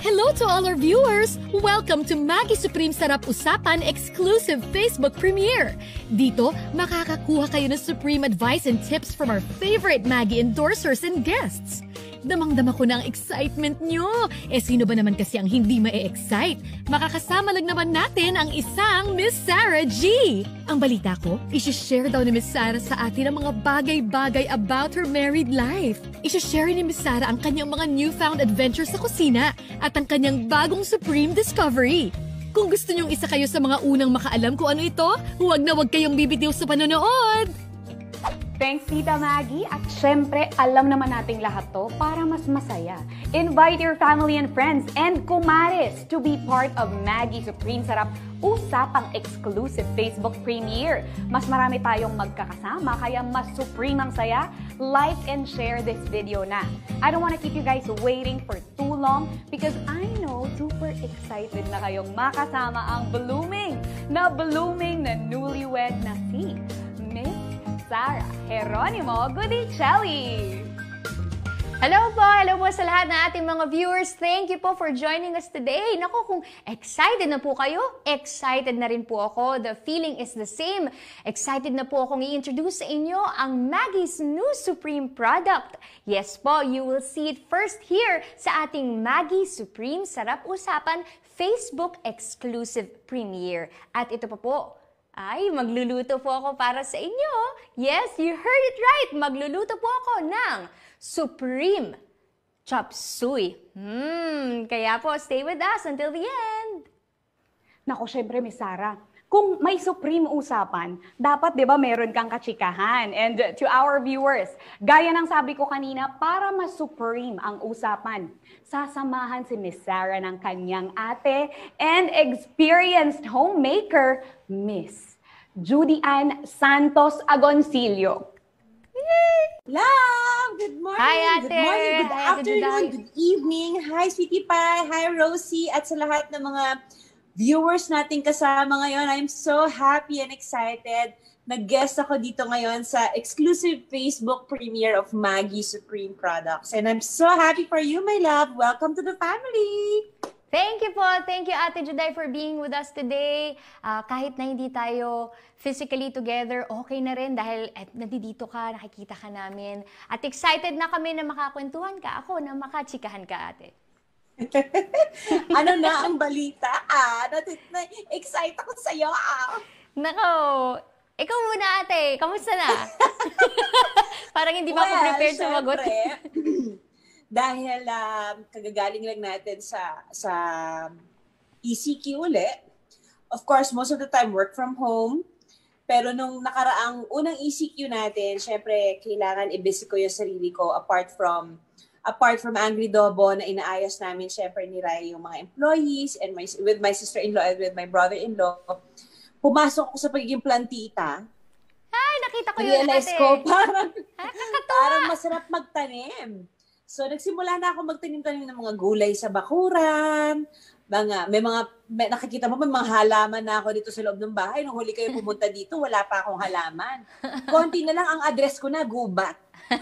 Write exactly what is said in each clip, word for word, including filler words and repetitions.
Hello to all our viewers! Welcome to Maggie Supreme Sarap Usapan exclusive Facebook premiere. Dito, makakakuha kayo ng supreme advice and tips from our favorite Maggie endorsers and guests. Damang-dama ko na ang excitement nyo. Eh sino ba naman kasi ang hindi ma-excite? Makakasama lang naman natin ang isang Miss Sarah G. Ang balita ko, isi-share daw ni Miss Sarah sa atin ang mga bagay-bagay about her married life. Isi-share ni Miss Sarah ang kanyang mga newfound adventures sa kusina at ang kanyang bagong supreme discovery. Kung gusto nyong isa kayo sa mga unang makaalam kung ano ito, huwag na huwag kayong bibitiw sa panonood! Thanks, Tita Maggie. At syempre, alam naman nating lahat to para mas masaya. Invite your family and friends and kumares to be part of Maggie Supreme Sarap Usapang exclusive Facebook premiere. Mas marami tayong magkakasama, kaya mas supreme ang saya. Like and share this video na. I don't want to keep you guys waiting for too long because I know super excited na kayong makasama ang blooming na blooming na newlywed na si Miss Sarah Geronimo Gudicelli. Hello po! Hello po sa lahat ng ating mga viewers. Thank you po for joining us today. Naku, kung excited na po kayo, excited na rin po ako. The feeling is the same. Excited na po akong i-introduce sa inyo ang Maggie's new Supreme product. Yes po, you will see it first here sa ating Maggie Supreme Sarap Usapan Facebook exclusive premiere. At ito pa po, ay, magluluto po ako para sa inyo. Yes, you heard it right. Magluluto po ako ng Supreme Chop Suey. Hmm, kaya po, stay with us until the end. Nako, syempre, Miss Sarah, kung may supreme usapan, dapat, di ba, meron kang kachikahan. And uh, to our viewers, gaya ng sabi ko kanina, para mas supreme ang usapan, sasamahan si Miss Sarah ng kanyang ate and experienced homemaker, Miss Judy Ann Santos Agoncillo. Love! Good morning! Hi, Ate! Good morning, good Hi, afternoon, Ate good evening. Hi, Sweetie Pie! Hi, Rosie! At sa lahat ng mga viewers nating kasama ngayon, I'm so happy and excited. Nag-guest ako dito ngayon sa exclusive Facebook premiere of Maggie Supreme Products. And I'm so happy for you, my love. Welcome to the family! Thank you po. Thank you, Ate Juday, for being with us today. Uh, kahit na hindi tayo physically together, okay na rin dahil eh, nandito ka, nakikita ka namin. At excited na kami na makakwentuhan ka. Ako na makachikahan ka, Ate. Ano na ang balita? Ah, excited ako sa'yo. Ah. Nako, ikaw muna, Ate. Kamusta na? Parang hindi pa well, ako prepared sumagot. Dahil um, kagagaling lang natin sa sa E C Q ulit. Of course, most of the time work from home. Pero nung nakaraang unang E C Q natin, syempre kailangan i-busy ko yung sarili ko apart from apart from Angry Dobo na inaayos namin syempre ni Rai yung mga employees and my, with my sister-in-law and with my brother-in-law. Pumasok ako sa pagiging plantita. Ay, nakita ko yun, Realize Ate. ko, parang, Ay, parang masarap magtanim. So, nagsimula na ako magtanim-tanim ng mga gulay sa bakuran. Mga, may mga, may, nakikita mo, may mga halaman na ako dito sa loob ng bahay. Nung huli kayo pumunta dito, wala pa akong halaman. Konti na lang ang address ko na, gubat.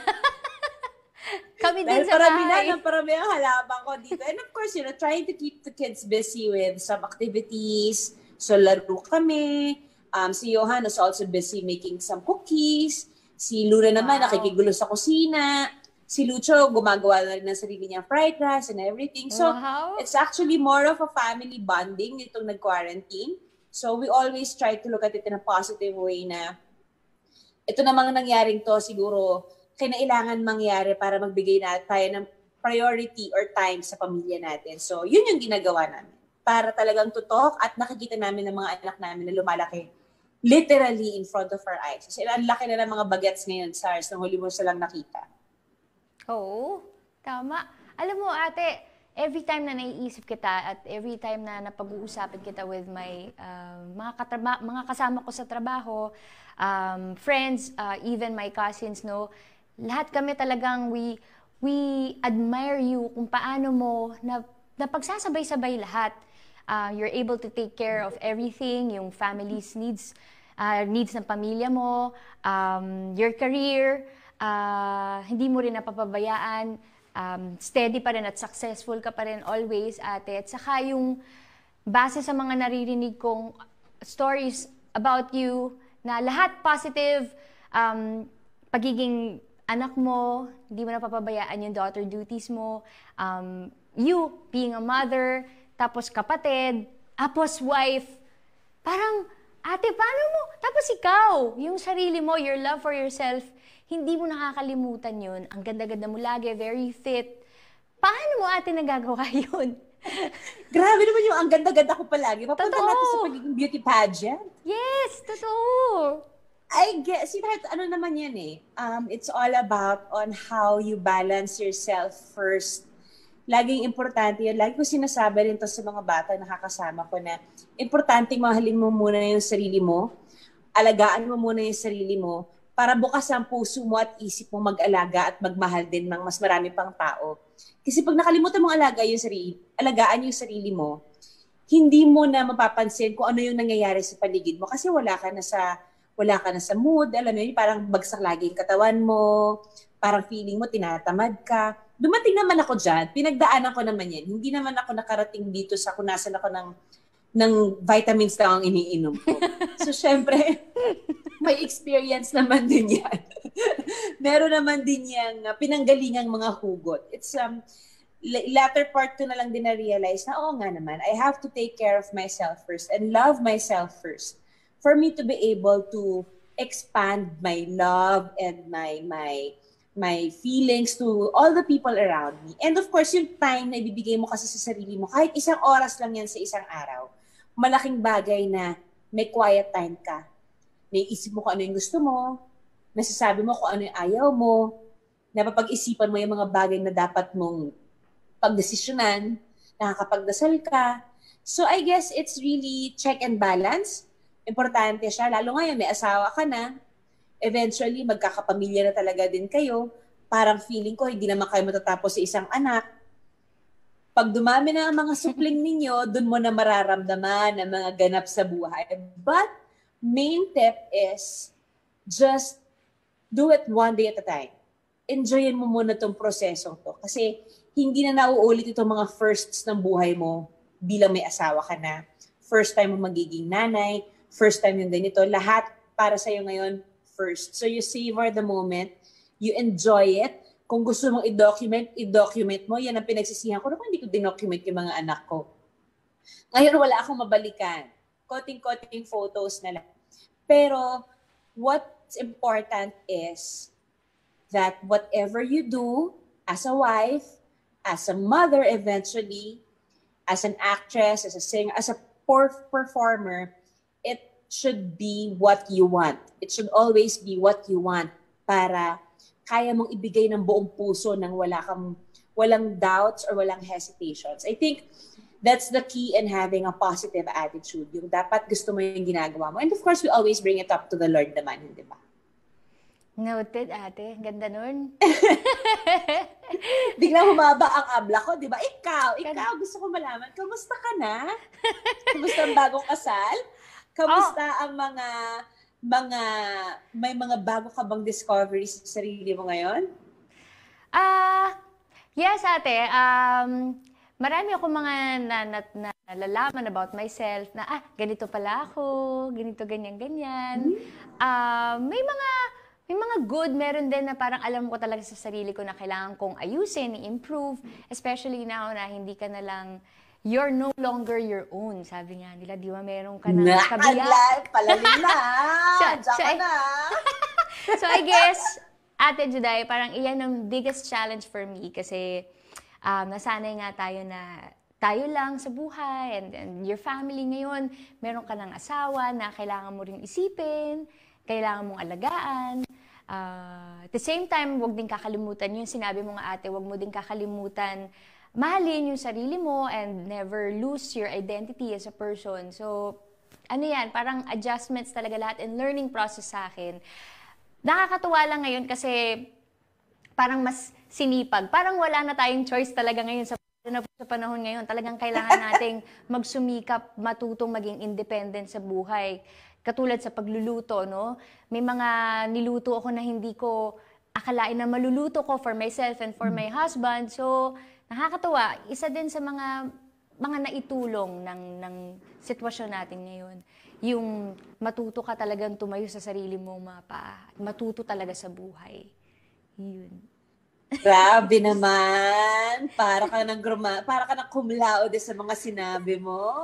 Kami din Dahil sa parami bahay. na, parami ang halaman ko dito. And of course, you know, trying to keep the kids busy with some activities. So, laro kami. Um, si Johan is also busy making some cookies. Si Luna naman, Wow. nakikigulo sa kusina. Si Lucho, gumagawa na rin ng sarili niyang fried rice and everything. So, Wow. it's actually more of a family bonding itong nag-quarantine. So, we always try to look at it in a positive way na ito namang nangyaring to, siguro, kinailangan mangyari para magbigay na tayo ng priority or time sa pamilya natin. So, yun yung ginagawa namin. Para talagang tutok at nakikita namin ng mga anak namin na lumalaki literally in front of our eyes. Kasi ang laki na ng mga bagets ngayon, SARS, nang huli mo silang nakita. Oo, tama. Alam mo, Ate, every time na naiisip kita at every time na napag-uusapan kita with my uh, mga, katraba- mga kasama ko sa trabaho, um, friends, uh, even my cousins, no, lahat kami talagang we, we admire you kung paano mo na, na pagsasabay-sabay lahat. Uh, you're able to take care of everything, yung family's needs, uh, needs ng pamilya mo, um, your career, uh, hindi mo rin napapabayaan um, steady pa rin at successful ka pa rin always, ate. At saka yung base sa mga naririnig kong stories about you, na lahat positive, um, pagiging anak mo, hindi mo napapabayaan yung daughter duties mo, um, you being a mother, tapos kapatid, tapos wife, parang, ate, paano mo? Tapos ikaw, yung sarili mo, your love for yourself, hindi mo nakakalimutan yun. Ang ganda-ganda mo lagi, very fit. Paano mo, ate, nagagawa yun? Grabe naman yung ang ganda-ganda ko palagi. Papunta Totoo. natin sa pagiging beauty pageant. Yes, totoo. I guess, sweetheart, ano naman yan eh. Um, it's all about on how you balance yourself first. Laging importante yun. Lagi ko sinasabi rin to sa mga bata nakakasama ko na importante mahalin mo muna yung sarili mo. Alagaan mo muna yung sarili mo para bukas ang puso mo at isip mo mag-alaga at magmahal din ng mas marami pang tao. Kasi pag nakalimutan mong alaga yung sarili, alagaan yung sarili mo, hindi mo na mapapansin kung ano yung nangyayari sa paligid mo kasi wala ka na sa wala ka na sa mood, alam mo yun, parang bagsak lagi yung katawan mo, parang feeling mo tinatamad ka. Dumating naman ako dyan, pinagdaanan ko naman yan. Hindi naman ako nakarating dito sa kung nasan ako ng, ng vitamins lang ang iniinom ko. So, syempre, may experience naman din yan. Meron naman din yung uh, pinanggalingang mga hugot. It's, um, latter part ko na lang din na-realize na, oo nga naman, I have to take care of myself first and love myself first for me to be able to expand my love and my my my feelings to all the people around me. And of course, yung time na ibibigay mo kasi sa sarili mo, kahit isang oras lang yan sa isang araw, malaking bagay na may quiet time ka. Naiisip mo kung ano yung gusto mo, nasasabi mo kung ano yung ayaw mo, napapag-isipan mo yung mga bagay na dapat mong pagdesisyonan, nakakapagdasal ka. So I guess it's really check and balance. Importante siya, lalo ngayon may asawa ka na, eventually magkakapamilya na talaga din kayo, parang feeling ko hindi naman kayo matatapos sa isang anak. Pag dumami na ang mga supling ninyo, dun mo na mararamdaman ang mga ganap sa buhay. But main tip is just do it one day at a time. Enjoyin mo muna itong prosesong to. Kasi hindi na nauulit itong mga firsts ng buhay mo bilang may asawa ka na. First time mo magiging nanay, first time yung ganito, lahat para sa'yo ngayon first. So you savor the moment, you enjoy it. Kung gusto mong i-document, i-document mo. Yan ang pinagsisihan ko. Naman hindi ko dinocument yung mga anak ko. Ngayon wala akong mabalikan. Koting-koting photos na lang. Pero what's important is that whatever you do as a wife, as a mother eventually, as an actress, as a singer, as a performer, it should be what you want. It should always be what you want para kaya mong ibigay ng buong puso nang wala kang, walang doubts or walang hesitations. I think that's the key in having a positive attitude. Yung dapat gusto mo yung ginagawa mo. And of course, we always bring it up to the Lord naman, hindi ba? Noted, ate. Ganda nun. Biglang humaba ang abla ko, di ba? Ikaw, ikaw, gusto ko malaman, kamusta ka na? Kamusta ang bagong kasal? Kamusta oh. ang mga, mga, may mga bago ka bang discoveries sa sarili mo ngayon? Ah, uh, yes, ate. Um, marami akong mga na, na, na, nalalaman about myself na, ah, ganito pala ako, ganito, ganyan, ganyan. Mm-hmm. Uh, may mga, May mga good, meron din na parang alam ko talaga sa sarili ko na kailangan kong ayusin, i-improve, especially now na hindi ka na lang, you're no longer your own. Sabi nga nila, di ba meron ka na kabiyak? Palalim na! so, Diyan so, ka na! so I guess, Ate Juday, parang iyan ang biggest challenge for me kasi um, nasanay nga tayo na tayo lang sa buhay and, and your family ngayon, meron ka ng asawa na kailangan mo ring isipin, kailangan mong alagaan. Uh, at the same time, huwag din kakalimutan yung sinabi mo nga ate, huwag mo din kakalimutan mahalin yung sarili mo and never lose your identity as a person. So, ano yan, parang adjustments talaga lahat and learning process sa akin. Nakakatuwa lang ngayon kasi parang mas sinipag. Parang wala na tayong choice talaga ngayon sa sa panahon ngayon. Talagang kailangan nating magsumikap, matutong maging independent sa buhay. Katulad sa pagluluto, no? May mga niluto ako na hindi ko akalain na maluluto ko for myself and for my husband. So, nakakatuwa. Isa din sa mga mga naitulong ng, ng sitwasyon natin ngayon. Yung matuto ka talagang tumayo sa sarili mong mga paa. Matuto talaga sa buhay. Yun. Grabe naman. Para ka nang gruma, para ka nang cum laude sa mga sinabi mo.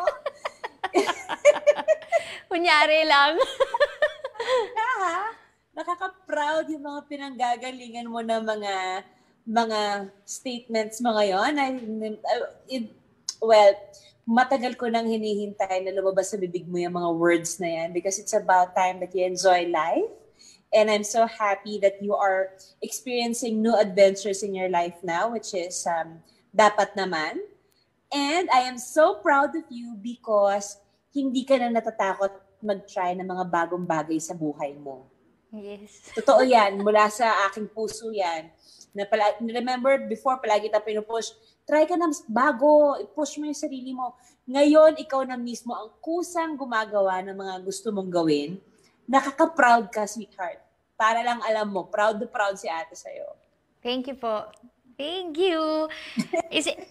Kunyari lang. Ha? Nakaka-proud yung mga pinanggagalingan mo na mga mga statements mo ngayon. I, it, well, matagal ko nang hinihintay na lumabas sa bibig mo yung mga words na yan because it's about time that you enjoy life. And I'm so happy that you are experiencing new adventures in your life now, which is um, dapat naman. And I am so proud of you because hindi ka na natatakot mag-try ng mga bagong bagay sa buhay mo. Yes. Totoo yan. Mula sa aking puso yan. Na pala, remember, before, palagi kita pinupush, try ka na bago, push mo yung sarili mo. Ngayon, ikaw na mismo ang kusang gumagawa ng mga gusto mong gawin. Nakaka-proud ka, sweetheart. Para lang alam mo, proud na proud si ate sa'yo. Thank you po. Thank you. Is it...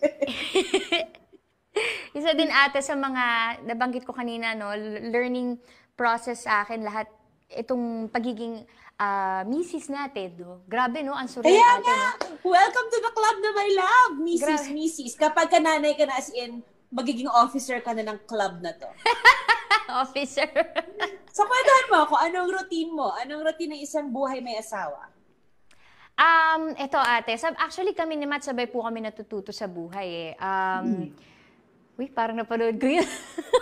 Isa din ate sa mga nabanggit ko kanina, no, learning process sa akin, lahat itong pagiging uh, misis natin. No? Grabe, no? Ang surreal Kaya ate, nga, no? welcome to the club na my love, misis, Grabe. misis. Kapag ka nanay ka na as in, magiging officer ka na ng club na to. Officer. So, kwentuhan mo ako, anong routine mo? Anong routine ng isang buhay may asawa? Um, eto ate, sab actually kami ni Matt, sabay po kami natututo sa buhay eh. Um, hmm. Uy, parang napanood ko yun.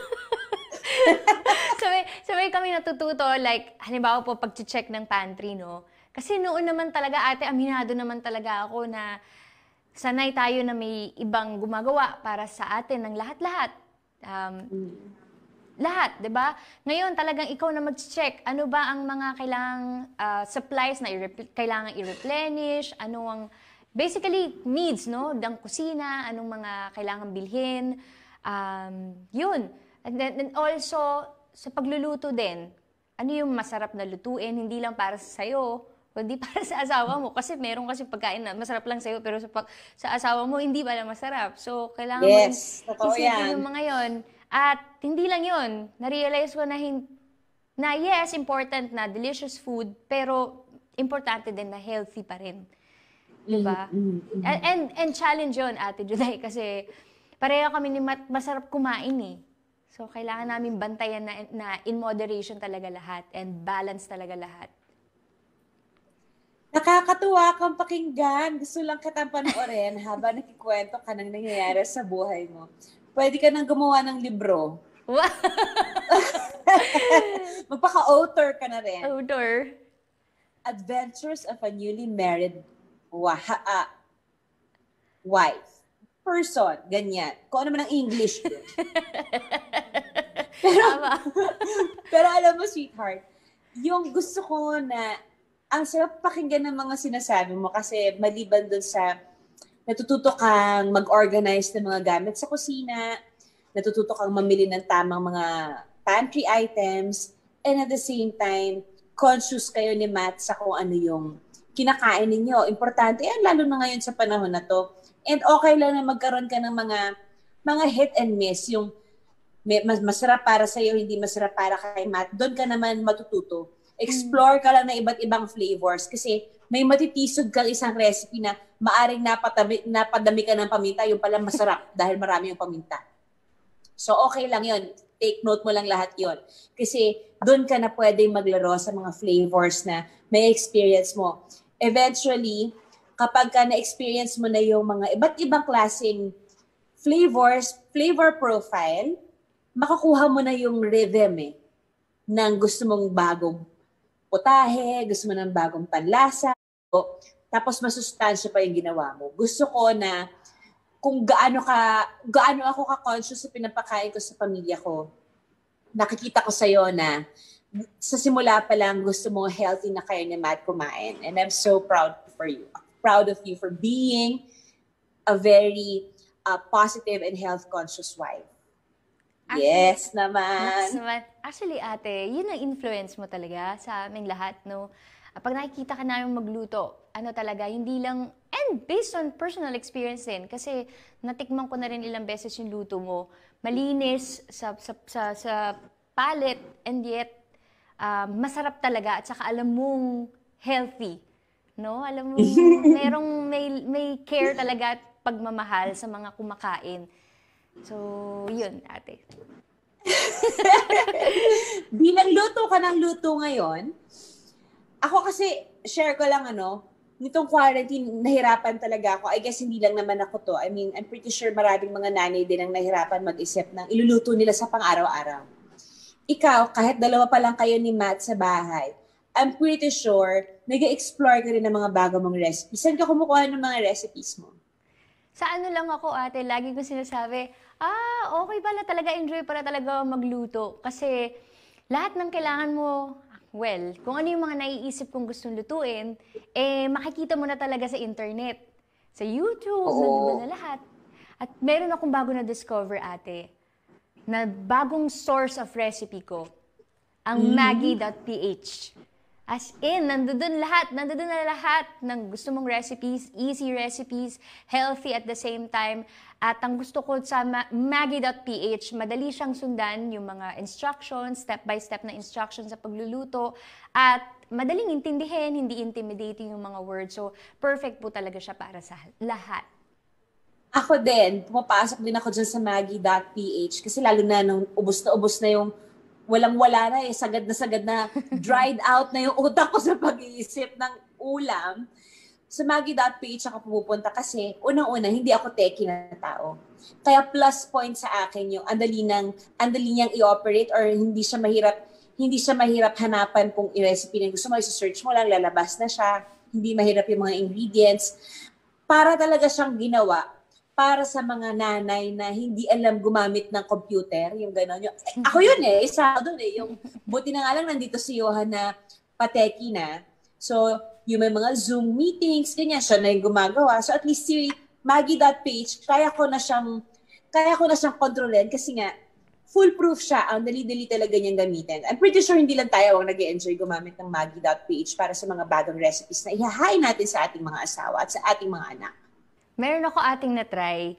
sabay, sabay kami natututo, like, halimbawa po, pag-check ng pantry, no? Kasi noon naman talaga, ate, aminado naman talaga ako na sanay tayo na may ibang gumagawa para sa atin ng lahat-lahat. Um, mm. Lahat, di ba? Ngayon, talagang ikaw na mag-check. Ano ba ang mga kailangang uh, supplies na i- kailangang i-replenish? Ano ang, basically, needs, no? Ng kusina, anong mga kailangang bilhin. Um, yun. And then and also, sa pagluluto din, ano yung masarap na lutuin, hindi lang para sa sayo, kundi para sa asawa mo. Kasi meron kasi pagkain na masarap lang sa'yo, pero sa, pag, sa asawa mo, hindi pala masarap. So, kailangan yes, mo isipin yung mga yon. At hindi lang yun, na-realize ko na, hin- na yes, important na delicious food, pero importante din na healthy pa rin. Diba? Mm-hmm. And, and, and challenge yun, Ate Juday, kasi pareho kami ni Matt, masarap kumain eh. So, kailangan namin bantayan na, na in moderation talaga lahat and balance talaga lahat. Nakakatuwa kang pakinggan. Gusto lang kitang panoorin habang nakikwento ka ng nangyayari sa buhay mo. Pwede ka nang gumawa ng libro. Magpaka-author ka na rin. Author. Adventures of a newly married wa- uh, wife. Person, ganyan. Kung ano man ang English yun. pero, pero alam mo, sweetheart, yung gusto ko na, ang sarap pakinggan ng mga sinasabi mo kasi maliban dun sa natututo kang mag-organize ng mga gamit sa kusina, natututo kang mamili ng tamang mga pantry items, and at the same time, conscious kayo ni Matt sa kung ano yung kinakain ninyo. Importante yan, lalo na ngayon sa panahon na to. And okay lang na magkaroon ka ng mga mga hit and miss. Yung may, mas, masarap para sa'yo, hindi masarap para kay Matt. Doon ka naman matututo. Explore ka lang ng iba't ibang flavors. Kasi may matitisod kang isang recipe na maaring napatabi, napadami ka ng paminta, yung pala masarap dahil marami yung paminta. So okay lang yun. Take note mo lang lahat yon. Kasi doon ka na pwedeng maglaro sa mga flavors na may experience mo. Eventually, kapag ka na-experience mo na yung mga iba't ibang klaseng flavors, flavor profile, makakuha mo na yung rhythm eh, ng gusto mong bagong putahe, gusto mo ng bagong panlasa, tapos masustansya pa yung ginawa mo. Gusto ko na kung gaano ka, gaano ako ka-conscious sa pinapakain ko sa pamilya ko, nakikita ko sa'yo na sa simula pa lang gusto mo healthy na kayo ni Matt kumain. And I'm so proud for you. Proud of you for being a very uh, positive and health-conscious wife. Actually, yes naman. naman. Actually, ate, yun ang influence mo talaga sa aming lahat, no? Pag nakikita ka namin magluto, ano talaga, hindi lang, and based on personal experience din, kasi natikman ko na rin ilang beses yung luto mo, malinis sa, sa, sa, sa palate, and yet, uh, masarap talaga, at saka alam mong healthy. No? Alam mo, merong, may, may care talaga at pagmamahal sa mga kumakain. So, yun, ate. Bilang luto ka ng luto ngayon, ako kasi, share ko lang ano, nitong quarantine, nahirapan talaga ako. I guess hindi lang naman ako to. I mean, I'm pretty sure maraming mga nanay din ang nahirapan mag-isip ng iluluto nila sa pang-araw-araw. Ikaw, kahit dalawa pa lang kayo ni Matt sa bahay, I'm pretty sure nag-explore ka rin ng mga bago mong recipes. Saan ka kumukuha ng mga recipes mo? Sa ano lang ako, ate, lagi ko sinasabi, ah, okay pala talaga, enjoy pala talaga magluto. Kasi lahat ng kailangan mo, well, kung ano yung mga naiisip kong gustong lutuin, eh, makikita mo na talaga sa internet. Sa YouTube, nandun na lahat. At meron akong bago na discover, ate, na bagong source of recipe ko, ang mm-hmm. maggie dot p h. As in, nandoon lahat, nandoon na lahat ng gusto mong recipes, easy recipes, healthy at the same time. At ang gusto ko sa maggie dot p h, madali siyang sundan yung mga instructions, step-by-step na instructions sa pagluluto. At madaling intindihin, hindi intimidating yung mga words. So, perfect po talaga siya para sa lahat. Ako din, pumapasok din ako dyan sa maggie dot p h kasi lalo na nung ubos na ubos na yung walang-wala na eh, sagad na sagad na, dried out na yung utak ko sa pag-iisip ng ulam. Sa maggie dot p h ako pumupunta kasi unang-una, hindi ako techie na tao. Kaya plus point sa akin yung andali nang andali niyang i-operate or hindi siya mahirap hindi siya mahirap hanapan kung i-recipe na gusto mo, i-search mo lang, lalabas na siya. Hindi mahirap yung mga ingredients. Para talaga siyang ginawa para sa mga nanay na hindi alam gumamit ng computer, yung gano'n. Yung, ako yun eh, isa ako doon eh. Yung, buti na nga lang nandito si Johan na pateki na. So, yung may mga Zoom meetings, ganyan, siya na yung gumagawa. So, at least si maggie dot p h, kaya ko na siyang, kaya ko na siyang kontrolin kasi nga, foolproof siya. Ang dali-dali talaga niyang gamitin. I'm pretty sure hindi lang tayo ang nag-enjoy gumamit ng maggie dot p h para sa mga bagong recipes na ihahain natin sa ating mga asawa at sa ating mga anak. Meron ako ating na-try.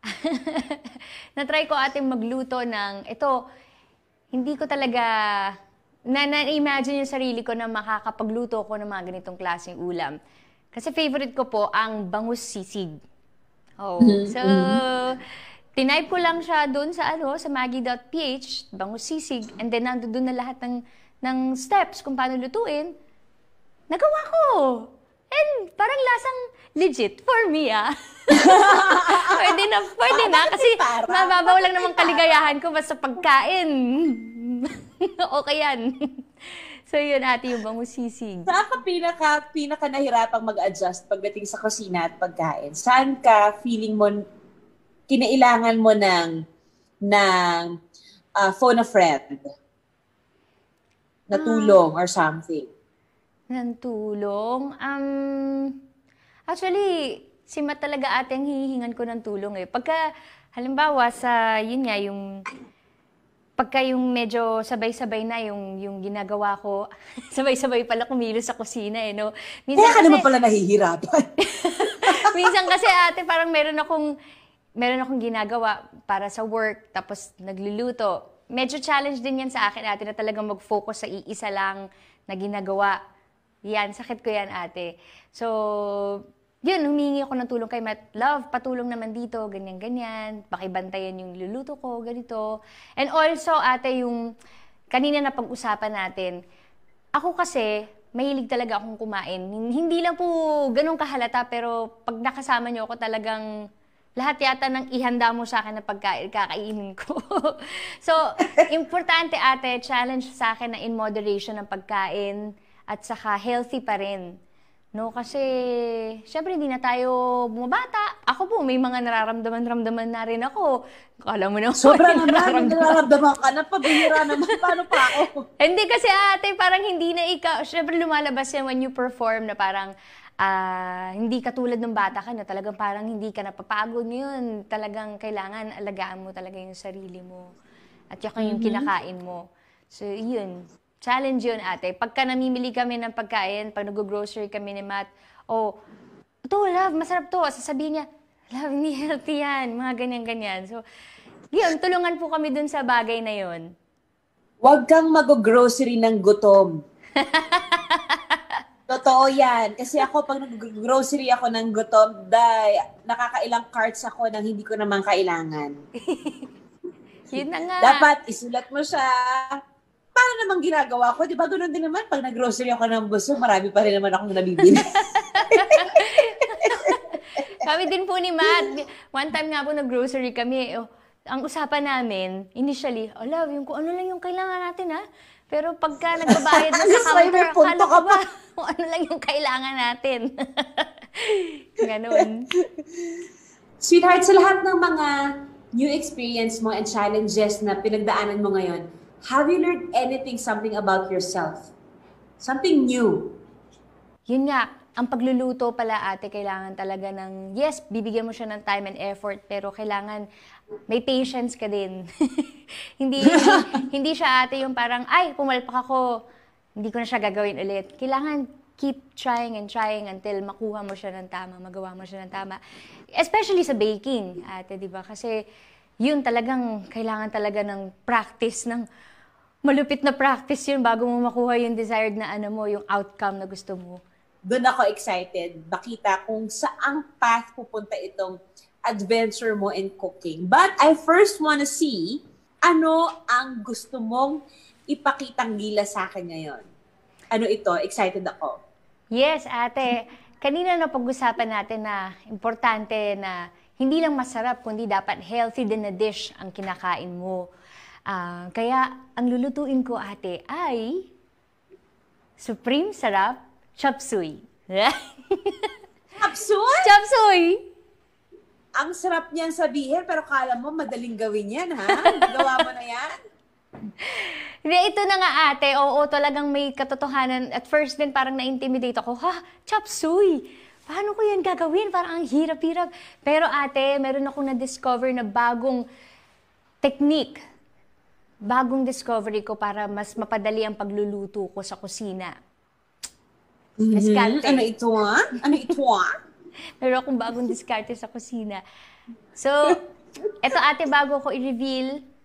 Na-try ko ating magluto ng, ito, hindi ko talaga, na, na-imagine yung sarili ko na makakapagluto ko ng mga ganitong klaseng ulam. Kasi favorite ko po ang bangus sisig. Oh, so, tinype ko lang siya doon sa, ano, sa maggie dot p h, bangus sisig, and then nando doon na lahat ng, ng steps kung paano lutuin. Nagawa ko! And parang lasang legit for me, ah. pwede na, pwede na. Kasi mababaw lang naman kaligayahan ko basta pagkain. Okay yan. So yun, ate, yung bangus sisig. Saan ka pinaka, pinaka nahirapang mag-adjust pagdating sa kusina at pagkain? Saan ka feeling mo, kinailangan mo ng, ng uh, phone a friend? Na tulong ah. or something? Ng tulong? Um, actually, si Matt talaga ate ang hihingan ko ng tulong eh. Pagka, halimbawa sa, yun nga, yung, pagka yung medyo sabay-sabay na yung, yung ginagawa ko, sabay-sabay pala kumilos sa kusina eh, no? Minsan Kaya ka kasi, naman pala nahihirapan. Minsan kasi ate, parang meron akong, meron akong ginagawa para sa work, tapos nagluluto. Medyo challenge din yan sa akin ate na talagang mag-focus sa iisa lang na ginagawa. Yan, sakit ko yan, ate. So, yun, humingi ako ng tulong kay Matt. Love, patulong naman dito, ganyan-ganyan. Pakibantayan yung luluto ko, ganito. And also, ate, yung kanina na pag-usapan natin, ako kasi, mahilig talaga akong kumain. Hindi lang po ganun kahalata, pero pag nakasama niyo ako talagang lahat yata ng ihanda mo sa akin na pagkain, kakainin ko. So, importante, ate, challenge sa akin na in moderation ng pagkain, at saka healthy pa rin. No? Kasi, syempre, hindi na tayo bumabata. Ako po, may mga nararamdaman-ramdaman na rin ako. Kala mo naman. Sobra naman, nararamdaman ka na. Pabihira naman. Paano pa ako? Hindi kasi ate, parang hindi na ikaw. Syempre, lumalabas yan when you perform na parang uh, hindi katulad ng bata ka na talagang parang hindi ka napapagod ngayon. Talagang kailangan alagaan mo talaga yung sarili mo. At yung mm-hmm. kinakain mo. So, yun. Challenge yun, ate. Pagka namimili kami ng pagkain, pag nag-grocery kami ni Matt, O, ito, love, masarap to. Sasabihin niya, love, hindi healthy yan. Mga ganyan-ganyan. So, yun, tulungan po kami dun sa bagay na yun. Huwag kang mag-grocery ng gutom. Totoo yan. Kasi ako, pag nag-grocery ako ng gutom, day, nakakailang carts ako nang hindi ko naman kailangan. Yun na nga. Dapat isulat mo siya. Para namang ginagawa ko. Di ba ganoon din naman, pag nag-grocery ako ng busog, marami pa rin naman akong nabibili. Kami din po ni Matt. One time nga po nag-grocery kami. Oh, ang usapan namin, initially, oh love, yung kung ano lang yung kailangan natin ha. Pero pagka nagbabayad na sa counter, akala ko ba kung ano lang yung kailangan natin. Ganon. Sweetheart, sa lahat ng mga new experience mo and challenges na pinagdaanan mo ngayon, have you learned anything, something about yourself? Something new? Yun nga, ang pagluluto pala ate, kailangan talaga ng, yes, bibigyan mo siya ng time and effort, pero kailangan may patience ka din. hindi, hindi hindi siya ate yung parang, ay, pumalpak ako, hindi ko na siya gagawin ulit. Kailangan keep trying and trying until makuha mo siya ng tama, magawa mo siya ng tama. Especially sa baking, ate, di ba? Kasi yun talagang, kailangan talaga ng practice, ng malupit na practice yun bago mo makuha yung desired na ano mo, yung outcome na gusto mo. Doon ako excited. Makita kung saang path pupunta itong adventure mo in cooking. But I first wanna see ano ang gusto mong ipakitang gila sa akin ngayon. Ano ito? Excited ako. Yes, ate. Kanina na pag-usapan natin na importante na hindi lang masarap, kundi dapat healthy din na dish ang kinakain mo. Uh, kaya ang lulutuin ko, ate, ay Supreme Sarap Chop Suey. Chop Suey? Chop Suey! Ang sarap niyan sabihin, pero kala mo madaling gawin yan, ha? Gawa mo na yan? Hindi, ito na nga ate. Oo, talagang may katotohanan. At first din parang na-intimidate ako. Ha? Chop suey! Paano ko yan gagawin? Parang ang hirap-hirap. Pero ate, meron akong na-discover na bagong technique. Bagong discovery ko para mas mapadali ang pagluluto ko sa kusina. Mm-hmm. Ano ito, ha? Ano ito, ha? Meron akong bagong diskarte sa kusina. So, eto ate, bago ko i-reveal,